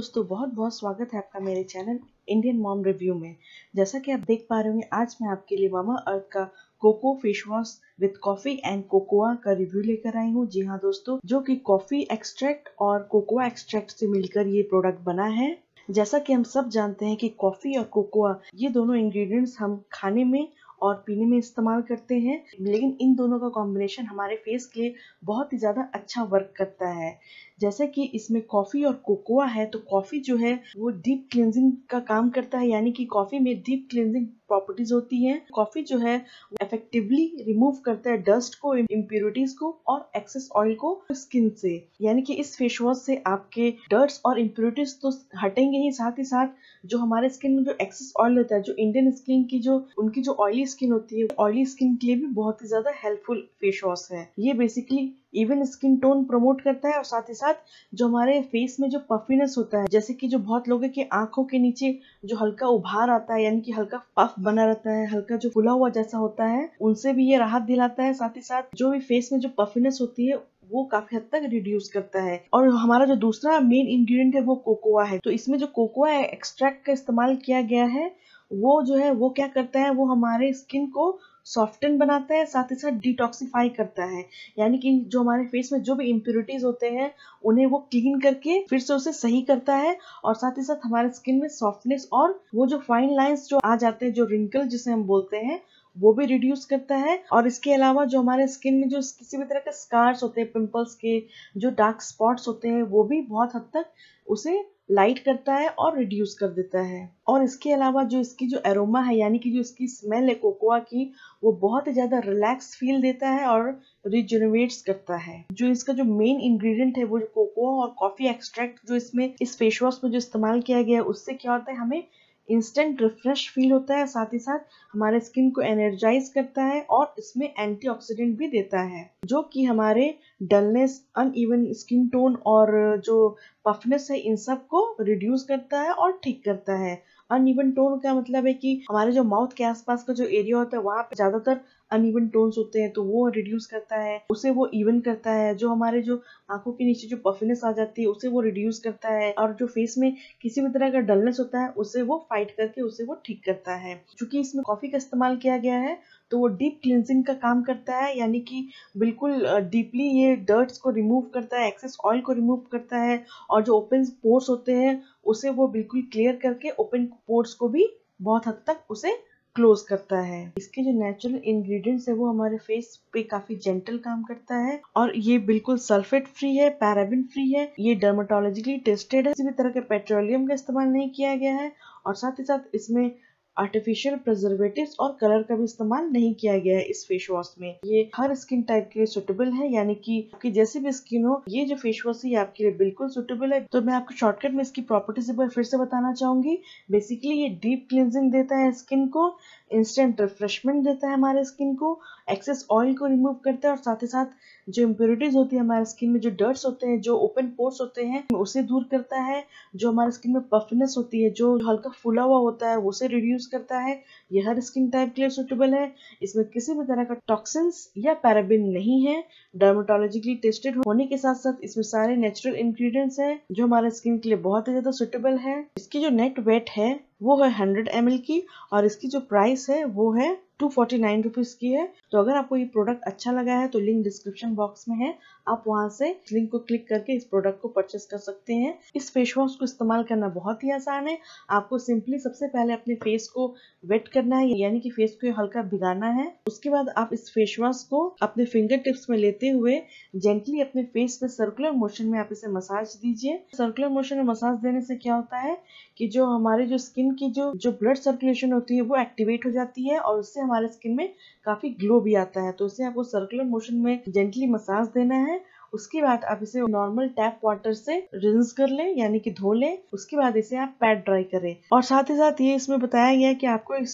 दोस्तों, बहुत बहुत स्वागत है आपका मेरे चैनल इंडियन मॉम रिव्यू में। जैसा कि आप देख पा रहे होंगे, आज मैं आपके लिए मामा अर्थ का coco face wash with coffee and cocoa का रिव्यू लेकर आई हूँ। जी हाँ दोस्तों, जो कि कॉफी एक्सट्रैक्ट और कोकोआ एक्सट्रैक्ट से मिलकर ये प्रोडक्ट बना है। जैसा कि हम सब जानते हैं कि कॉफी और कोकोआ ये दोनों इंग्रेडिएंट्स हम खाने में और पीने में इस्तेमाल करते हैं, लेकिन इन दोनों का कॉम्बिनेशन हमारे फेस के लिए बहुत ही ज़्यादा अच्छा वर्क करता है। जैसे कि इसमें कॉफ़ी और कोकोआ है, तो कॉफ़ी जो है वो डीप क्लींजिंग का काम करता है, यानी कि कॉफ़ी में डीप क्लींजिंग प्रॉपर्टीज होती हैं। कॉफ़ी जो है वो इफेक्टिवली रिमूव करता है डस्ट को, इम्प्योरिटीज को और एक्सेस ऑयल को स्किन से। यानी कि इस फेस वॉश से आपके डर्ट्स और इम्प्योरिटीज तो हटेंगे ही, साथ ही साथ जो हमारे स्किन में जो एक्सेस ऑयल होता है, जो इंडियन स्किन की जो उनकी जो ऑयली स्किन होती है, ऑयली स्किन के लिए भी बहुत ही ज्यादा हेल्पफुल फेस वॉश है। ये basically even skin tone promote करता है और साथ ही साथ जो हमारे फेस में जो पफीनेस होता है, जैसे कि जो बहुत लोगों के आंखों के नीचे जो हल्का उभार आता है, यानी कि हल्का पफ बना रहता है, हल्का जो फुला हुआ जैसा होता है, उनसे भी ये राहत दिलाता है। साथ ही साथ जो भी फेस में जो पफीनेस होती है वो काफी हद तक रिड्यूस करता है। और हमारा जो दूसरा मेन इंग्रेडिएंट है वो कोकोआ है। तो इसमें जो कोकोआ एक्सट्रैक्ट का इस्तेमाल किया गया है, वो जो है वो क्या करता है, वो हमारे स्किन को सॉफ्टन बनाता है, साथ ही साथ डिटॉक्सिफाई करता है। यानी कि जो हमारे फेस में जो भी इम्प्योरिटीज होते हैं उन्हें वो क्लीन करके फिर से उसे सही करता है, और साथ ही साथ हमारे स्किन में सॉफ्टनेस और वो जो फाइन लाइंस जो आ जाते हैं, जो रिंकल जिसे हम बोलते हैं, वो भी रिड्यूस करता है। और इसके अलावा जो हमारे स्किन में जो किसी भी तरह के स्कार्स होते हैं, पिंपल्स के जो डार्क स्पॉट्स होते हैं, वो भी बहुत हद तक उसे लाइट करता है और रिड्यूस कर देता है। और इसके अलावा जो इसकी जो एरोमा है, यानी कि जो इसकी स्मेल है कोकोआ की, वो बहुत ही ज्यादा रिलैक्स फील देता है और रिजुनवेट्स करता है। जो इसका जो मेन इंग्रेडिएंट है वो जो कोकोआ और कॉफी एक्सट्रैक्ट जो इसमें इस फेस वॉश में जो इस्तेमाल किया गया है, उससे क्या होता है, हमें इंस्टेंट रिफ्रेश फील होता है, साथ ही साथ हमारे स्किन को एनर्जाइज करता है और इसमें एंटीऑक्सीडेंट भी देता है, जो कि हमारे डलनेस, अनइवन स्किन टोन और जो पफनेस है, इन सब को रिड्यूस करता है और ठीक करता है। अनइवन टोन का मतलब है कि हमारे जो माउथ के आसपास का जो एरिया होता है वहां पे ज्यादातर अनइवन टोन्स होते हैं, तो वो रिड्यूस करता है, उसे वो इवन करता है। जो हमारे जो आंखों के नीचे जो पफिनेस आ जाती है उसे वो रिड्यूस करता है, और जो फेस में किसी भी तरह का डलनेस होता है उसे वो फाइट करके उसे वो ठीक करता है। क्योंकि इसमें कॉफी का इस्तेमाल किया गया है, तो वो डीप क्लींजिंग का काम करता है, यानी कि बिल्कुल डीपली ये डर्ट्स को रिमूव करता है, एक्सेस ऑयल को रिमूव करता है, और जो ओपन पोर्स होते हैं उसे वो बिल्कुल क्लियर करके ओपन पोर्स को भी बहुत हद तक उसे क्लोज करता है। इसके जो नेचुरल इंग्रेडिएंट्स है वो हमारे फेस पे काफी जेंटल काम करता है, और ये बिल्कुल सल्फेट फ्री है, पैराबिन फ्री है, ये डर्मेटोलॉजिकली टेस्टेड है, किसी भी तरह के पेट्रोलियम का इस्तेमाल नहीं किया गया है, और साथ ही साथ इसमें आर्टिफिशियल प्रिजर्वेटिव्स और कलर का भी इस्तेमाल नहीं किया गया है इस फेस वॉश में। ये हर स्किन टाइप के लिए सुटेबल है, यानी कि आपकी जैसी भी स्किन हो, ये जो फेस वॉश है ये आपके लिए बिल्कुल सुटेबल है। तो मैं आपको शॉर्टकट में इसकी प्रॉपर्टीज एक बार फिर से बताना चाहूंगी। बेसिकली ये डीप क्लींजिंग देता है स्किन को, इंस्टेंट रिफ्रेशमेंट देता है हमारे स्किन को, एक्सेस ऑयल को रिमूव करता है, और साथ ही साथ जो इम्प्योरिटीज होती है हमारे स्किन में, जो डर्ट्स होते हैं, जो ओपन पोर्स होते हैं, उसे दूर करता है। जो हमारे स्किन में पफनेस होती है, जो हल्का फुला हुआ होता है, उसे रिड्यूस करता है। ये हर स्किन टाइप के लिए सुटेबल है। इसमें किसी भी तरह का टॉक्सिन्स या पैराबिन नहीं है, डर्मेटोलॉजिकली टेस्टेड होने के साथ साथ इसमें सारे नेचुरल इंग्रेडिएंट्स हैं जो हमारे स्किन के लिए बहुत ही ज्यादा सुटेबल है। इसकी जो नेट वेट है वो है 100 ml की, और इसकी जो प्राइस है वो है 249 रुपीज की है। तो अगर आपको ये प्रोडक्ट अच्छा लगा है तो लिंक डिस्क्रिप्शन बॉक्स में है, आप वहां से लिंक को क्लिक करके इस प्रोडक्ट को परचेस कर सकते हैं। इस फेस वॉश को इस्तेमाल करना बहुत ही आसान है। आपको सिंपली सबसे पहले अपने फेस को वेट करना है, यानी कि फेस को हल्का भिगाना है। उसके बाद आप इस फेस वॉश को अपने फिंगर टिप्स में लेते हुए जेंटली अपने फेस पे सर्कुलर मोशन में आप इसे मसाज दीजिए। सर्कुलर मोशन में मसाज देने से क्या होता है कि जो हमारे जो स्किन की जो ब्लड सर्कुलेशन होती है वो एक्टिवेट हो जाती है, और उससे हमारे स्किन में काफी ग्लो भी आता है। तो इसे आपको सर्कुलर मोशन में जेंटली मसाज देना है। उसके बाद आप इसे नॉर्मल टैप वाटर से रिंस कर लें, यानी कि धो लें। उसके बाद इसे आप पैड ड्राई करें, और साथ ही साथ ये इसमें बताया गया है कि आपको इसे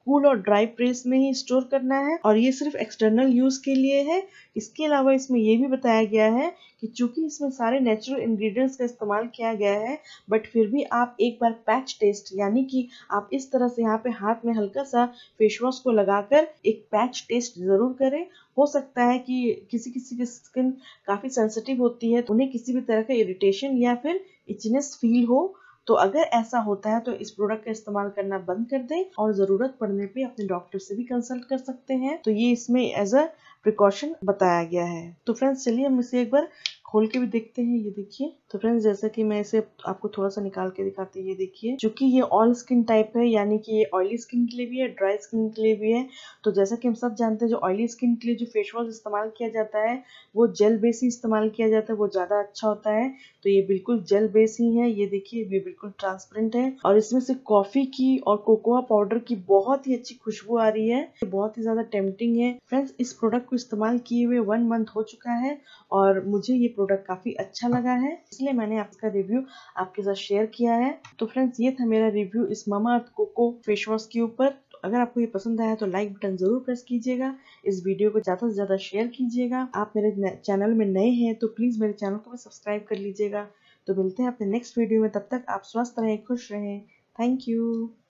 कूल और ड्राई प्रेस में ही स्टोर करना है और ये सिर्फ एक्सटर्नल यूज के लिए है। इसके अलावा इसमें ये भी बताया गया है कि चूंकि इसमें सारे नेचुरल इंग्रेडिएंट्स का इस्तेमाल किया गया है, बट फिर भी आप एक बार पैच टेस्ट, यानी कि आप इस तरह से यहाँ पे हाथ में हल्का सा फेस वॉश को लगाकर एक पैच टेस्ट जरूर करें। हो सकता है कि किसी किसी की स्किन काफी सेंसिटिव होती है, तो उन्हें किसी भी तरह का इरिटेशन या फिर इचनेस फील हो। तो अगर ऐसा होता है तो इस प्रोडक्ट का इस्तेमाल करना बंद कर दें और जरूरत पड़ने पे अपने डॉक्टर से भी कंसल्ट कर सकते हैं। तो ये इसमें एज अ प्रिकॉशन बताया गया है। तो फ्रेंड्स चलिए हम इसे एक बार खोल के भी देखते हैं। ये देखिए, तो फ्रेंड्स जैसा कि मैं इसे आपको थोड़ा सा निकाल के दिखाती हूँ। ये देखिए, चूंकि ये ऑल स्किन टाइप है, यानी कि ये ऑयली स्किन के लिए भी है, ड्राई स्किन के लिए भी है। तो जैसा कि हम सब जानते हैं, जो ऑयली स्किन के लिए जो फेस वॉश इस्तेमाल किया जाता है वो जेल बेस ही इस्तेमाल किया जाता है, वो ज्यादा अच्छा होता है। तो ये बिल्कुल जेल बेस ही है। ये देखिए, ये बिल्कुल ट्रांसपेरेंट है और इसमें से कॉफी की और कोकोआ पाउडर की बहुत ही अच्छी खुशबू आ रही है। ये बहुत ही ज्यादा टेम्पटिंग है। फ्रेंड्स इस प्रोडक्ट को इस्तेमाल किए हुए 1 मंथ हो चुका है और मुझे ये प्रोडक्ट काफी अच्छा लगा है, इसलिए मैंने आपका रिव्यू आपके साथ शेयर किया है। तो फ्रेंड्स ये था मेरा रिव्यू इस ममाअर्थ कोको फेस वॉश के ऊपर। अगर आपको ये पसंद आया तो लाइक बटन जरूर प्रेस कीजिएगा, इस वीडियो को ज्यादा से ज्यादा शेयर कीजिएगा। आप मेरे चैनल में नए हैं तो प्लीज मेरे चैनल को भी सब्सक्राइब कर लीजिएगा। तो मिलते हैं अपने नेक्स्ट वीडियो में, तब तक आप स्वस्थ रहें, खुश रहें। Thank you.